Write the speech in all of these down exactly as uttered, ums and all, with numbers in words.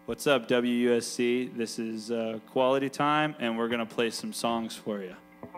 What's up, W U S C? This is uh, Quality Time, and we're going to play some songs for you.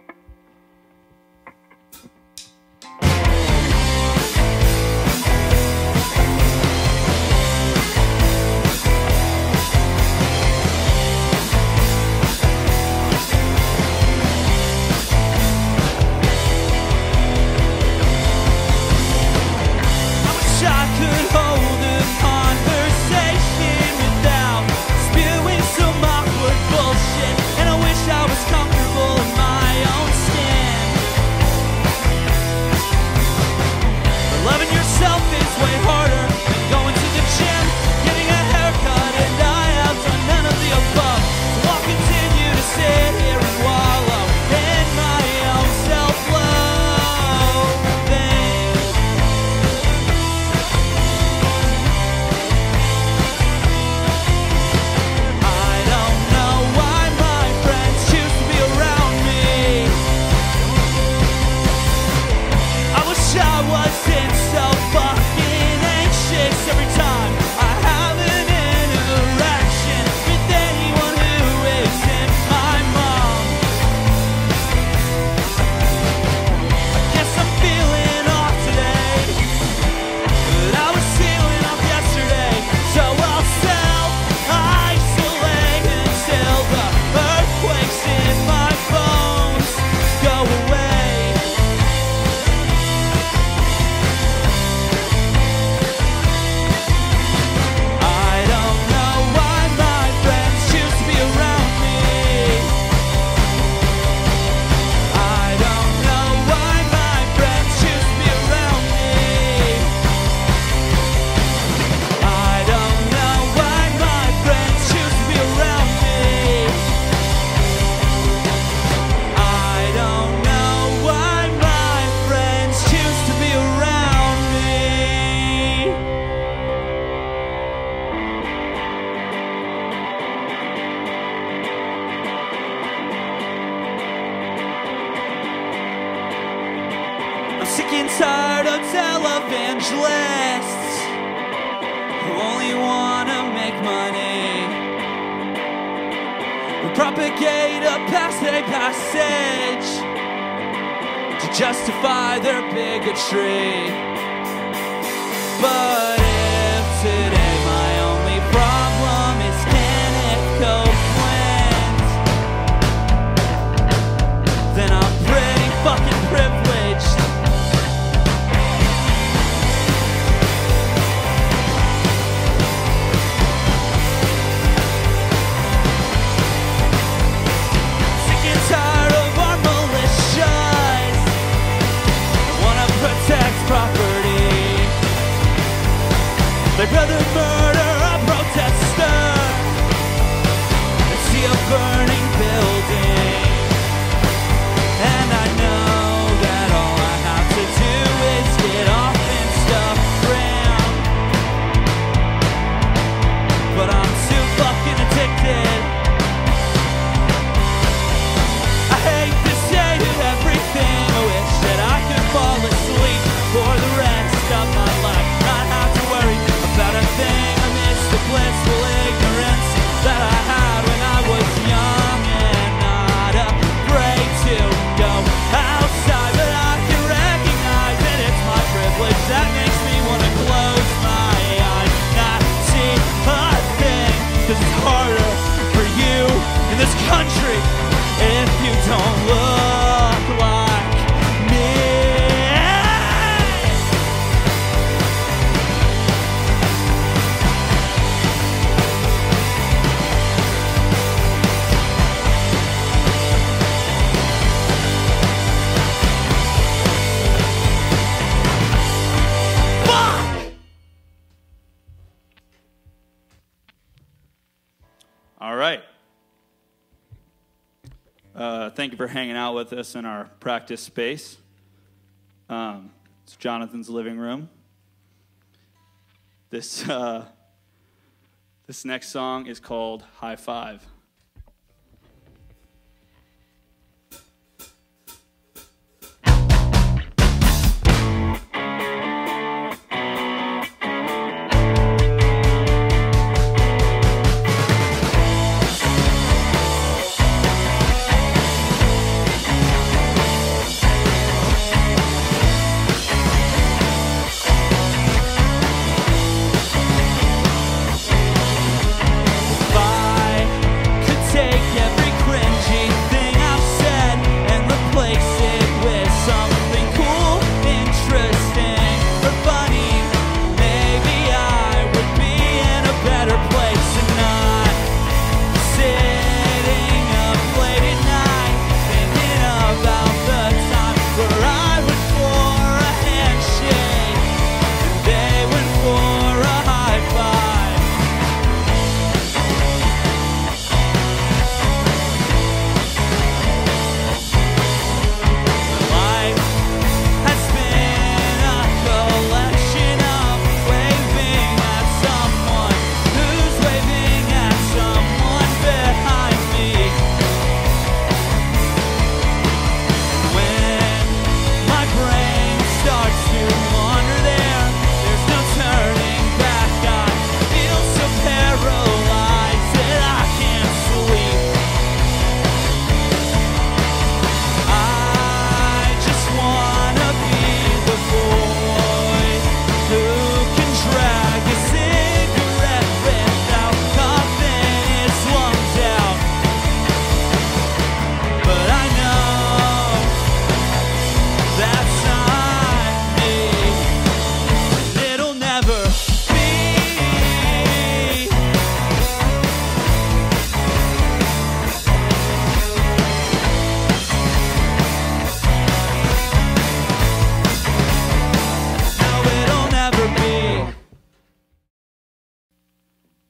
Justify their bigotry. But if today my only problem is can it go then I'm pretty fucking privileged. Sick and tired of our militias wanna protect property. They'd rather murder a protester than see a burning building. And I know that all I have to do is get off and stuff around, but I'm too fucking addicted. I hate to say it, everything. I wish that I could fall asleep for the rest of my life, not have to worry about a thing. I miss the blissful ignorance that I had when I was young and not afraid to go outside. But I can recognize that it's my privilege that makes me want to close my eyes, not see a thing. Cause it's harder for you in this country if you don't look like me. All right. Uh, thank you for hanging out with us in our practice space. Um, it's Jonathan's living room. This uh, this next song is called High Five.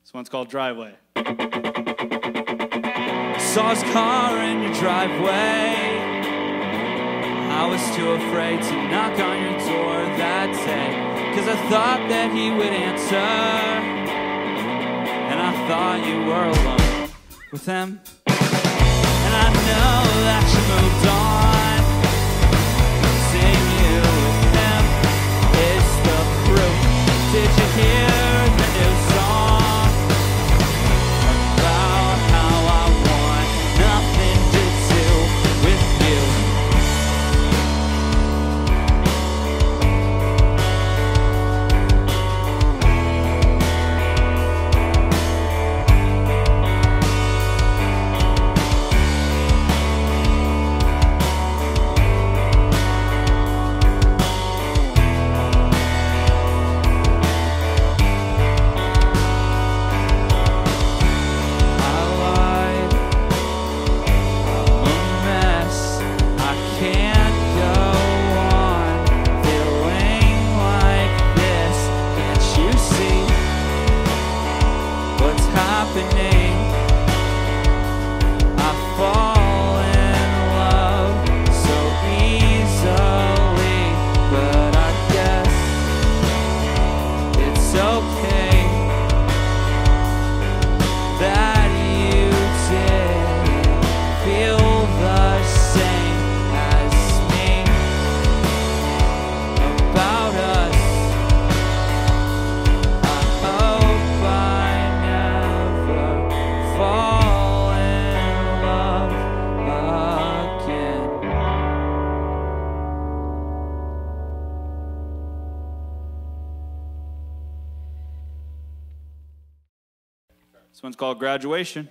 This one's called Driveway. Saw his car in your driveway. I was too afraid to knock on your door that day, 'cause I thought that he would answer, and I thought you were alone with him. And I know that you moved on. Seeing you with him is the proof. Did you hear the new song about how I want nothing to do with you? This one's called Graduation.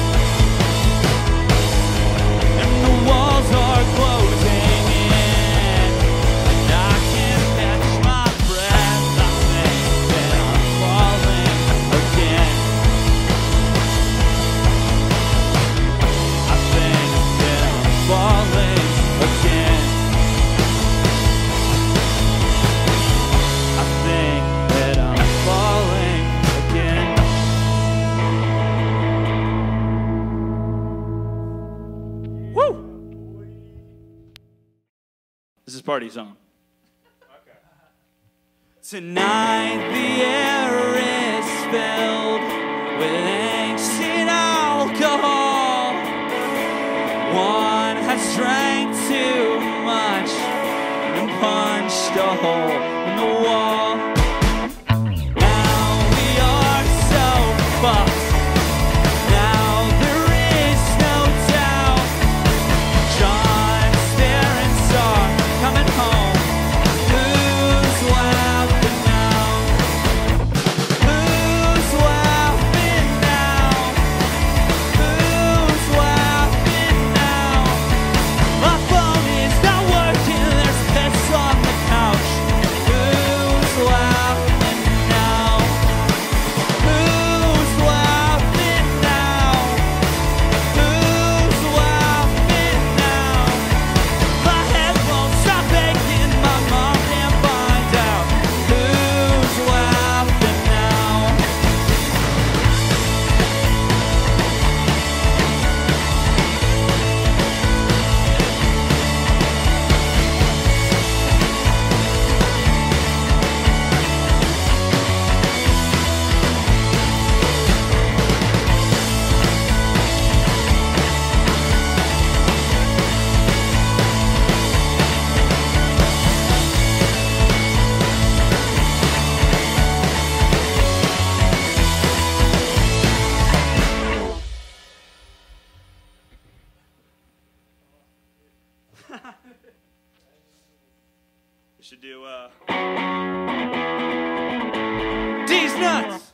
Walls are closing in. party song. Okay. Tonight the air is filled with ancient alcohol. One has drank too much and punched a hole in the wall. Now we are so fucked. Now there is no doubt. John's parents are coming home. Who's laughing now? Who's laughing now? Who's laughing now? My phone is not working. There's piss on the couch. Who's laughing now? Who's laughing now? Who's laughing now? My head won't stop aching. My mom can't find out. Who's laughing now? We should do, uh... D's nuts!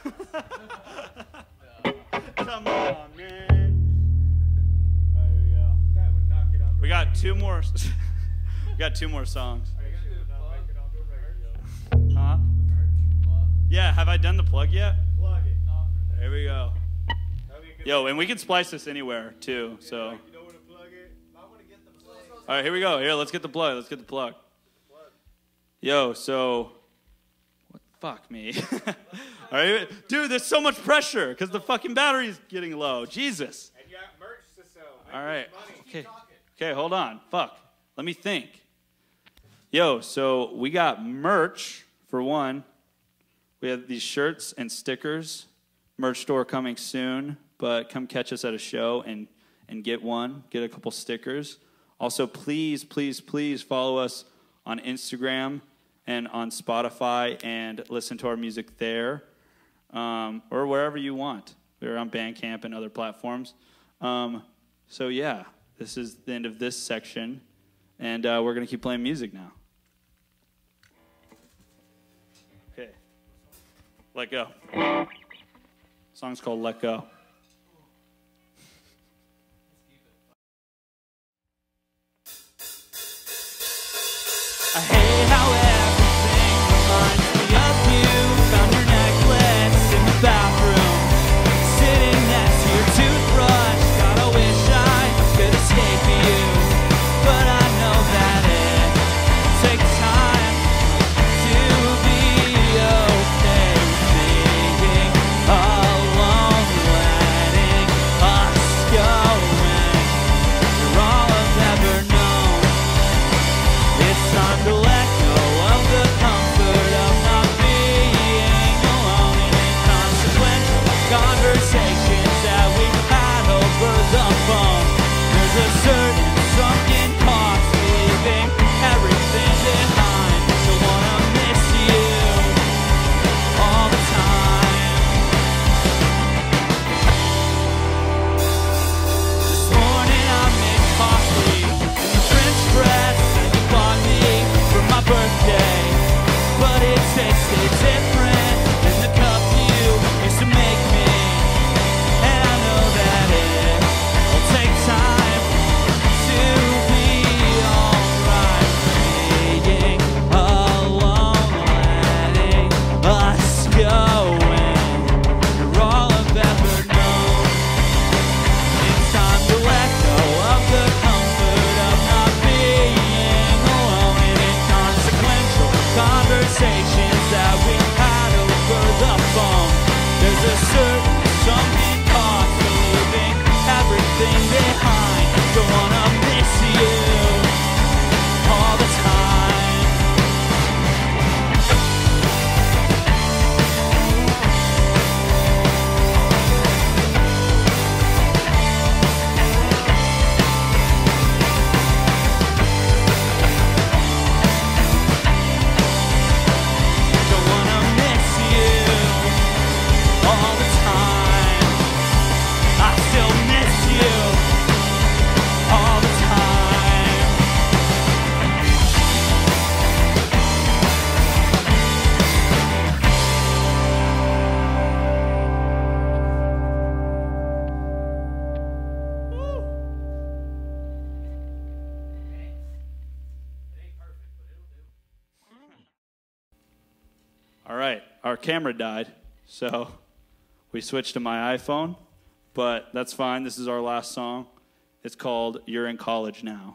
Come on, man. There we go. That would knock it on. We got two more... we got two more songs. Are you gonna do the plug? Make it on the radio. Huh? The merch plug? Yeah, have I done the plug yet? Plug it. There we go. That'd be a good Yo, and we can splice this anywhere, too, so... You know where to plug it? I want to get the plug. All right, here we go. Here, let's get the plug. Let's get the plug. Yo, so... What? Fuck me. All right, dude, there's so much pressure because the fucking battery's getting low. Jesus. And you got merch to sell. Make All right. money. Okay. Okay, hold on. Fuck. Let me think. Yo, so we got merch, for one. We have these shirts and stickers. Merch store coming soon, but come catch us at a show and, and get one. Get a couple stickers. Also, please, please, please follow us on Instagram and on Spotify and listen to our music there, um, or wherever you want. We're on Bandcamp and other platforms. Um, so yeah, this is the end of this section, and uh, we're gonna keep playing music now. Okay, Let Go. The song's called Let Go. I hate how everything reminds me of you. Found your necklace in the bathroom, sitting next to your toothbrush. God, I wish I could escape you, but I know that it takes time to be okay with being alone, letting us go. And you're all I've ever known. It's time to let go of our camera died, so we switched to my iPhone, but that's fine. This is our last song. It's called You're in College Now.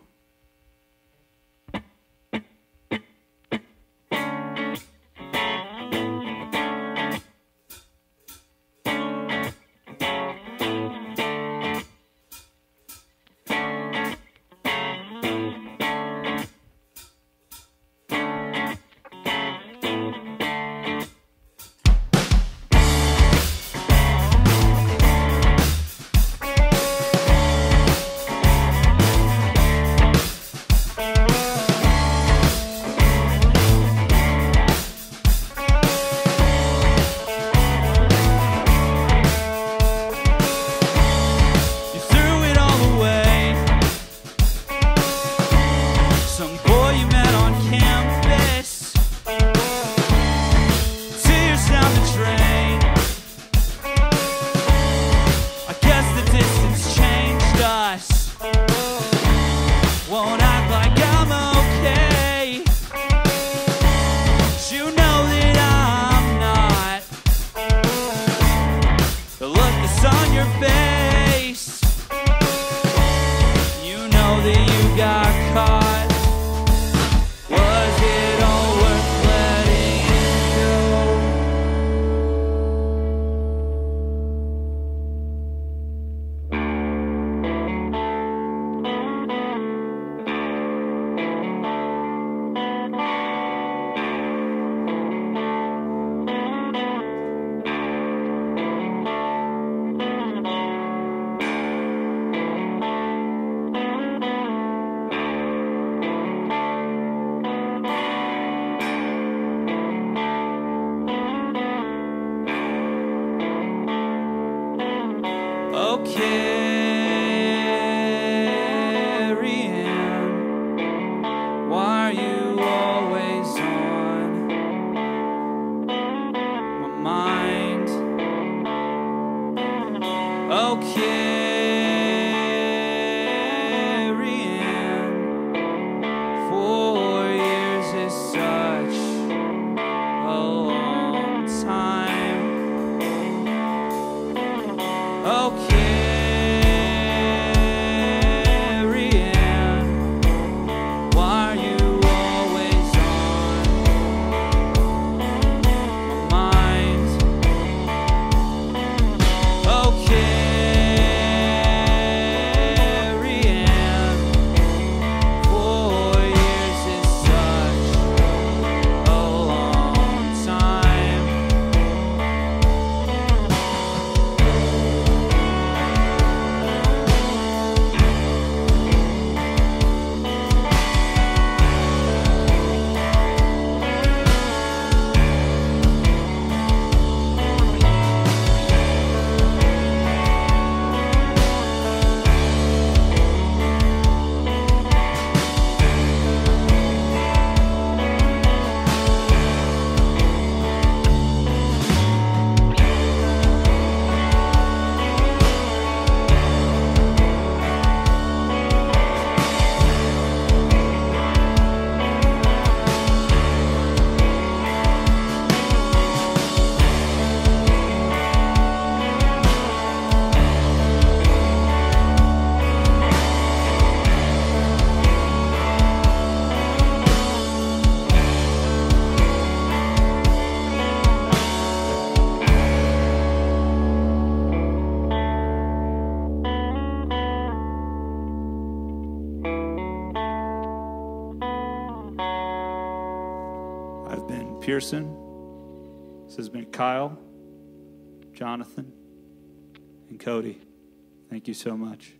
Pearson. This has been Kyle, Jonathan, and Cody. Thank you so much.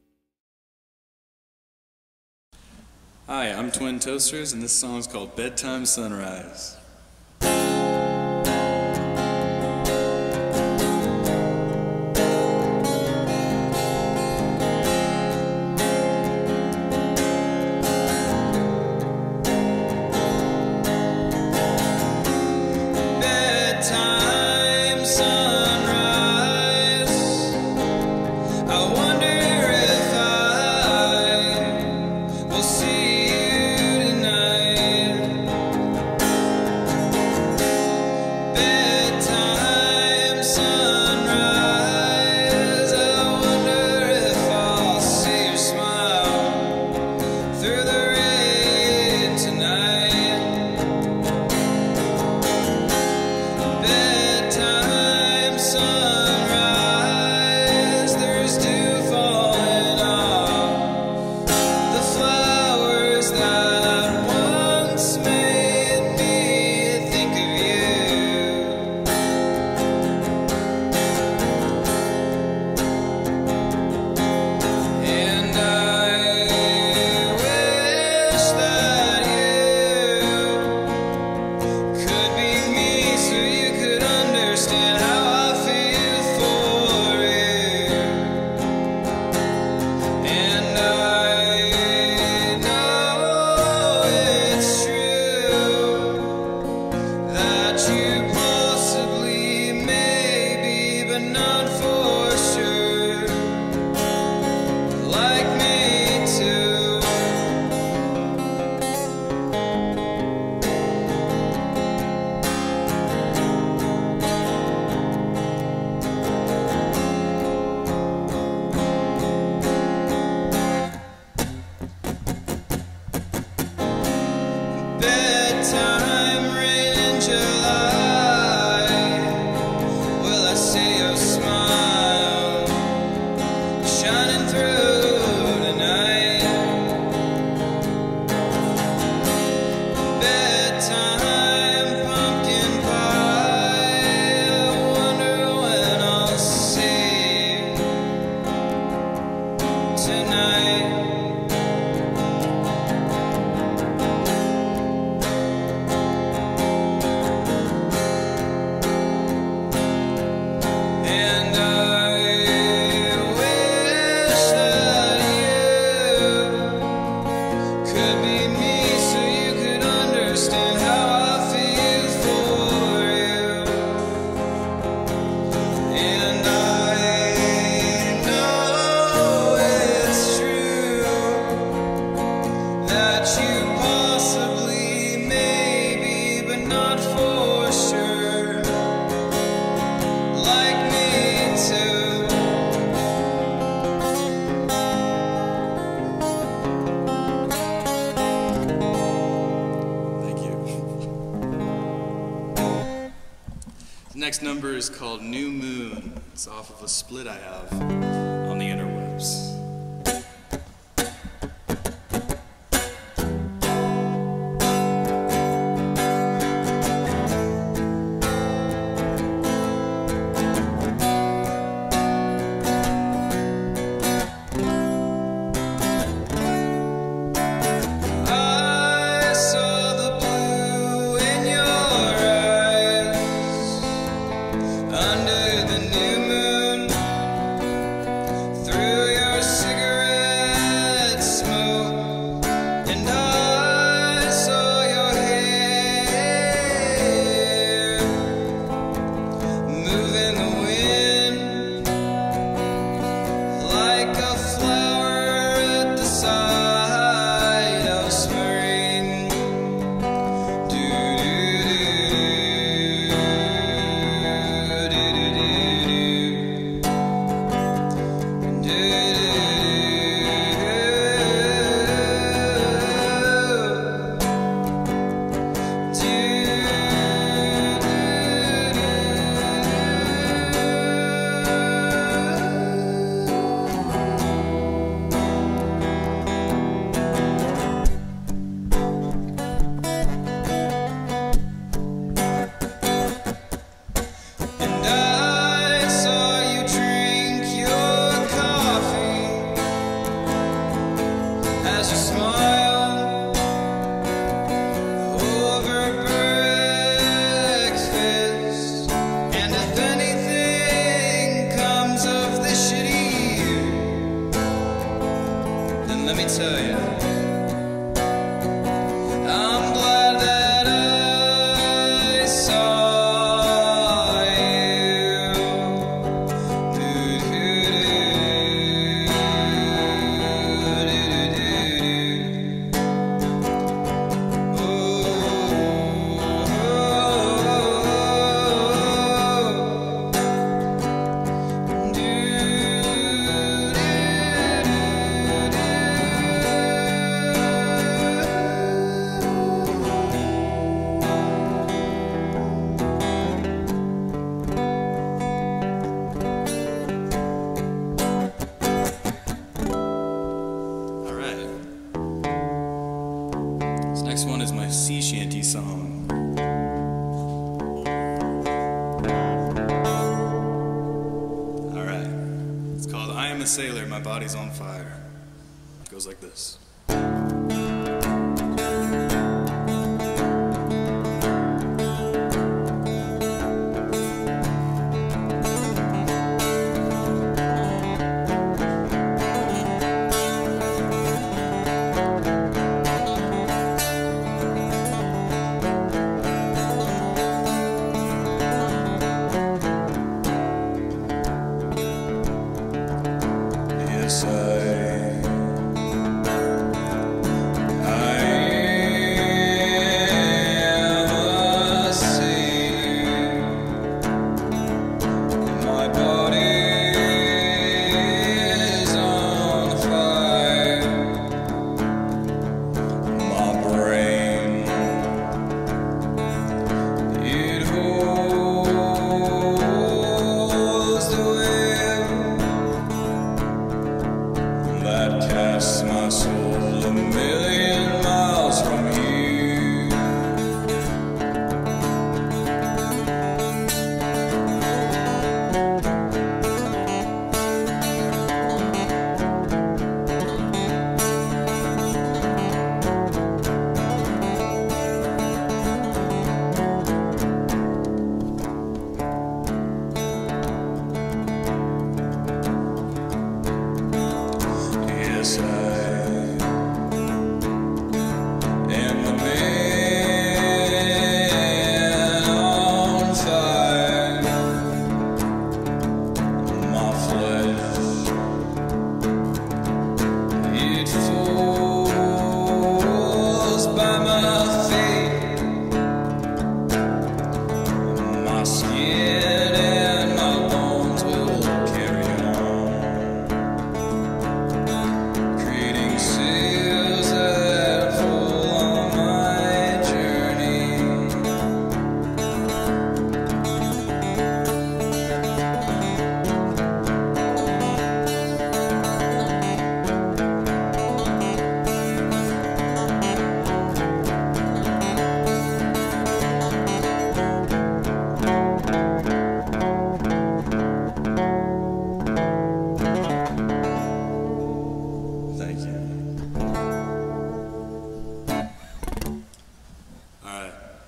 Hi, I'm Twin Toasters, and this song is called Bedtime Sunrise. See you tonight. And I wish that you could be me so you could understand how I feel for you. And I know it's true that you possibly, maybe, but not for sure, like me too. Thank you. The next number is called New Moon. It's off of a split I have on the interwebs. I saw the blue in your eyes under the new moon, through your cigarette smoke, and I saw your hair move in the wind like a flower at the side of spring. Do do do do do And I saw you drink your coffee as you smile over breakfast. And if anything comes of this shitty year, then let me tell you, I'm glad that I saw you. Do do do do do. Oh, do All right. This next one is my sea shanty song. All right. It's called I Am a Sailor, My Body's on Fire. It goes like this. Yes, I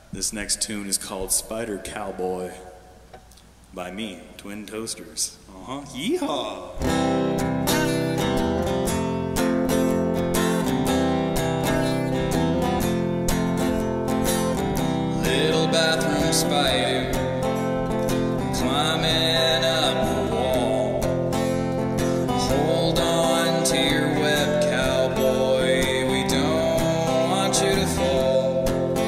This next tune is called Spider Cowboy by me, Twin Toasters. Uh-huh. Yeehaw! Little bathroom spider climbing up the wall. Hold on to your web, cowboy. We don't want you to fall.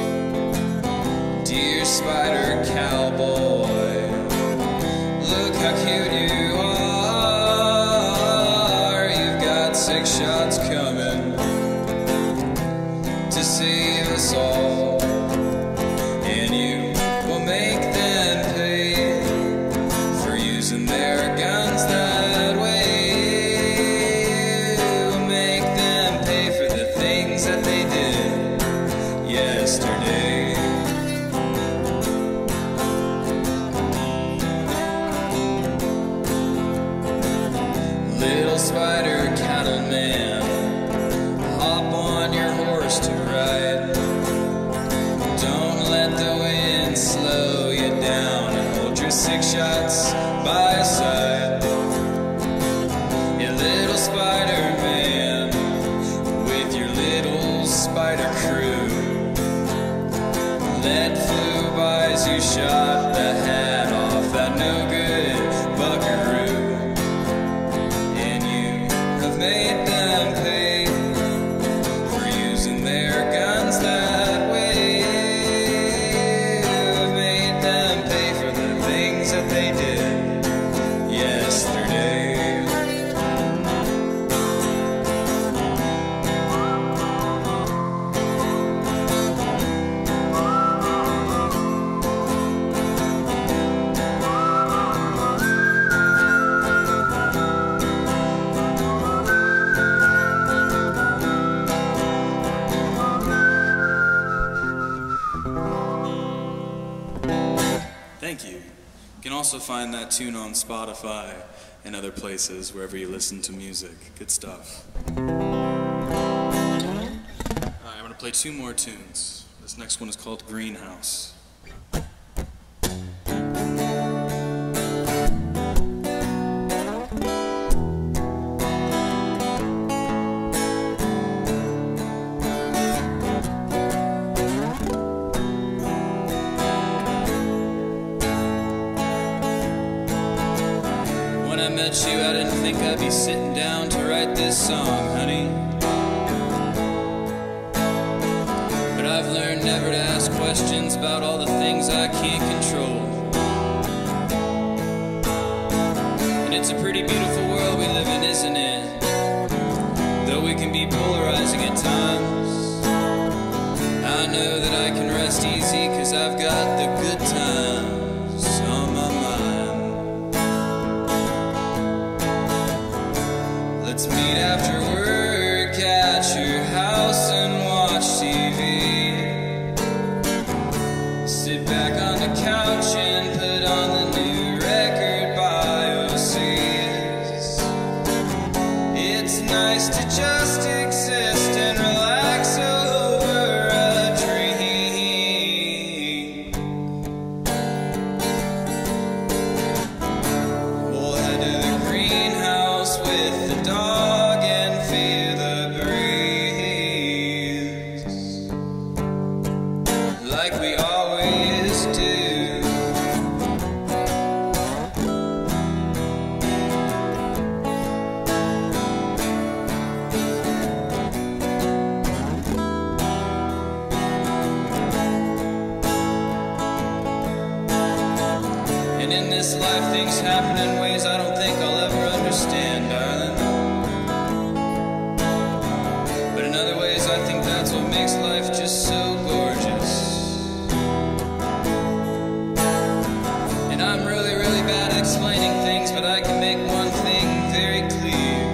Dear spider cowboy, look how cute you are. You've got six shots coming to save us all. And you will make them pay for using their guns that way. Will make them pay for the things that they did yesterday. Little spider cattleman, hop on your horse to ride. Don't let the wind slow you down and hold your six shots by your side. You little Spider-Man with your little spider crew. Let flu buys you shot the hat off that no good buckaroo. And you have made them pay for using their guns that way. Have made them pay for the things that they did yesterday. Thank you. You can also find that tune on Spotify and other places wherever you listen to music. Good stuff. All right, I'm going to play two more tunes. This next one is called Greenhouse. When I met you, I didn't think I'd be sitting down to write this song, honey. But I've learned never to ask questions about all the things I can't control. And it's a pretty beautiful world we live in, isn't it? Though we can be polarizing at times, I know that I can rest easy, 'cause I've got the good times on my mind. Let's meet after work at your house and watch T V. Sit back on the couch and put on the new record by Oasis. It's nice to just exist and relax over a dream. We'll head to the greenhouse with the dog and feel the breeze, like we always do. And in this life, things happen in ways I don't think I'll ever understand, darling. But in other ways, I think that's what makes life just so gorgeous. And I'm really, really bad at explaining things, but I can make one thing very clear.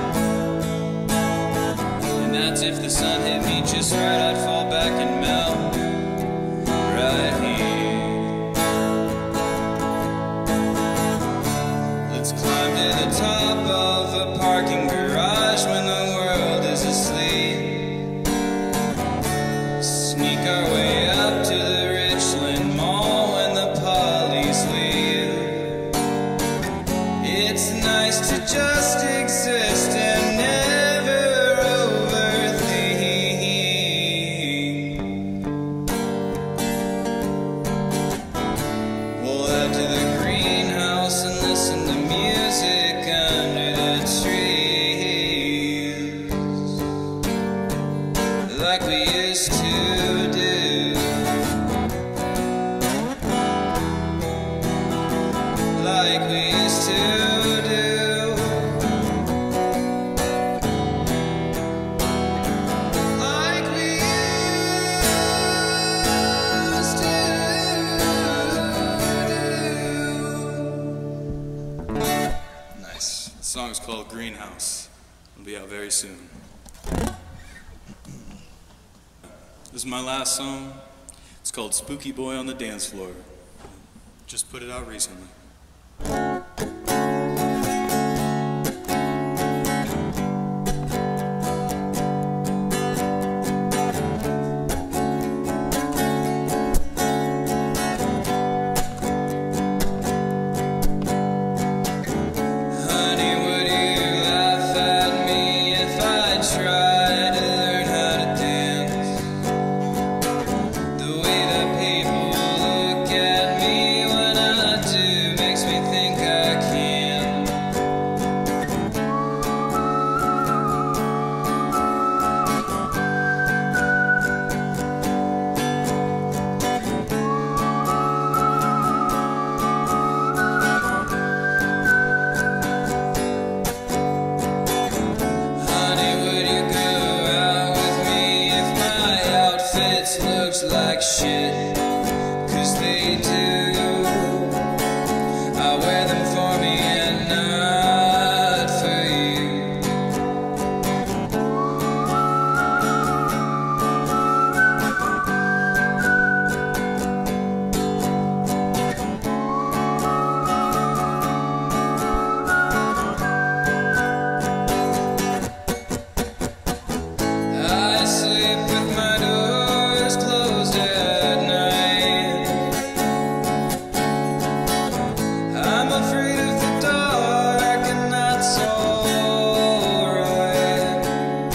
And that's if the sun hit me just right, I'd fall back and melt right here. Let's climb to the top of a parking garage when the world is asleep. Sneak our way up to the is called Greenhouse. It'll be out very soon. This is my last song. It's called Spooky Boy on the Dance Floor. Just put it out recently. Like shit, 'cause they do. I wear them for me and not for you. I sleep with my doors closed at night. I'm afraid of the dark, and that's alright.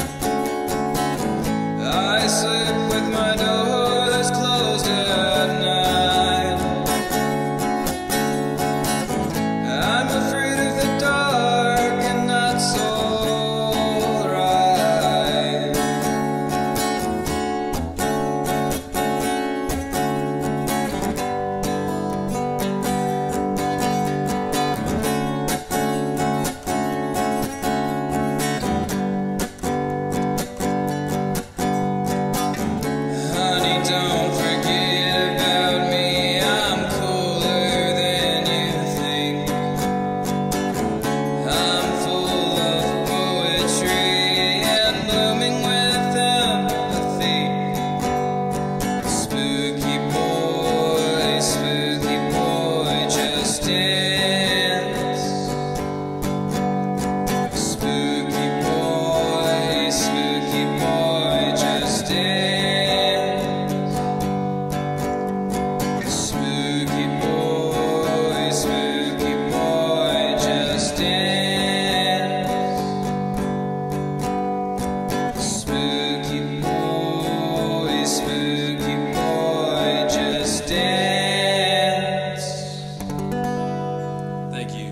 I sleep with my doors closed at night. I'm afraid of the dark, and that's alright. Honey, don't forget about me. I'm cooler than you think. I'm full of poetry and blooming with empathy. Spooky boy, spooky boy, just dance. Spooky boy, spooky boy, just dance. Spooky boy, spooky boy, just dance. Spooky boy, spooky boy, just dance. Thank you.